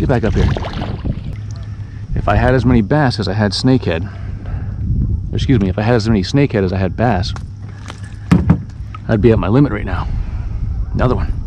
Get back up here. If I had as many bass as I had snakehead, excuse me, if I had as many snakehead as I had bass, I'd be at my limit right now. Another one.